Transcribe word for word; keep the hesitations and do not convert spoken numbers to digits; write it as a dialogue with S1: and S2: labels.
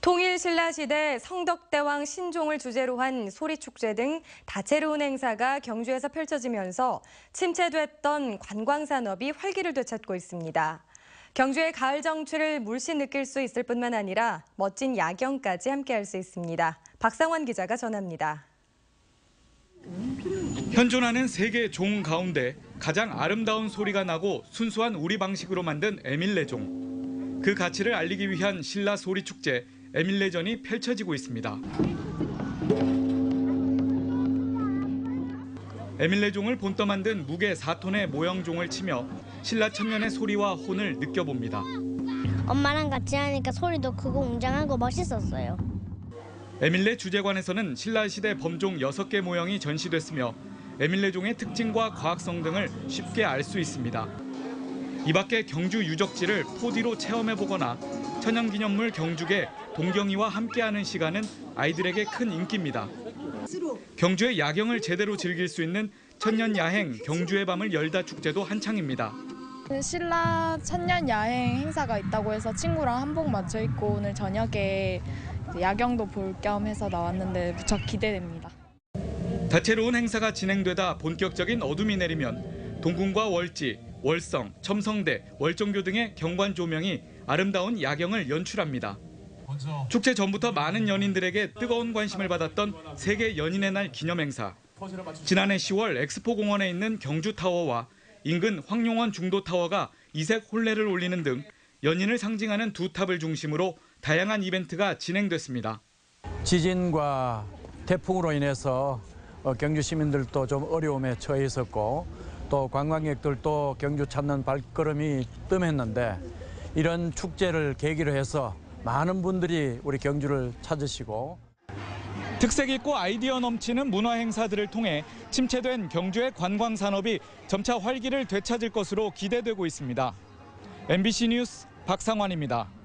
S1: 통일 신라시대 성덕대왕 신종을 주제로 한 소리축제 등 다채로운 행사가 경주에서 펼쳐지면서 침체됐던 관광산업이 활기를 되찾고 있습니다. 경주의 가을 정취를 물씬 느낄 수 있을 뿐만 아니라 멋진 야경까지 함께할 수 있습니다. 박상원 기자가 전합니다.
S2: 현존하는 세계 종 가운데 가장 아름다운 소리가 나고 순수한 우리 방식으로 만든 에밀레종. 그 가치를 알리기 위한 신라 소리축제 에밀레전이 펼쳐지고 있습니다. 에밀레종을 본떠 만든 무게 사 톤의 모형종을 치며 신라 천년의 소리와 혼을 느껴봅니다.
S3: 엄마랑 같이 하니까 소리도 크고 웅장하고 멋있었어요.
S2: 에밀레 주제관에서는 신라시대 범종 여섯 개 모형이 전시됐으며 에밀레종의 특징과 과학성 등을 쉽게 알 수 있습니다. 이 밖에 경주 유적지를 포디로 체험해보거나 천연기념물 경주계 동경이와 함께하는 시간은 아이들에게 큰 인기입니다. 경주의 야경을 제대로 즐길 수 있는 천년야행 경주의 밤을 열다 축제도 한창입니다.
S4: 신라 천년야행 행사가 있다고 해서 친구랑 한복 맞춰 입고 오늘 저녁에 야경도 볼 겸 해서 나왔는데 무척 기대됩니다.
S2: 다채로운 행사가 진행되다 본격적인 어둠이 내리면 동궁과 월지, 월성, 첨성대, 월정교 등의 경관 조명이 아름다운 야경을 연출합니다. 축제 전부터 많은 연인들에게 뜨거운 관심을 받았던 세계 연인의 날 기념 행사. 지난해 시월 엑스포 공원에 있는 경주타워와 인근 황룡원 중도타워가 이색 혼례를 올리는 등 연인을 상징하는 두 탑을 중심으로 다양한 이벤트가 진행됐습니다.
S5: 지진과 태풍으로 인해서 경주 시민들도 좀 어려움에 처해 있었고 또 관광객들도 경주 찾는 발걸음이 뜸했는데 이런 축제를 계기로 해서 많은 분들이 우리 경주를 찾으시고
S2: 특색 있고 아이디어 넘치는 문화 행사들을 통해 침체된 경주의 관광 산업이 점차 활기를 되찾을 것으로 기대되고 있습니다. 엠비씨 뉴스 박상환입니다.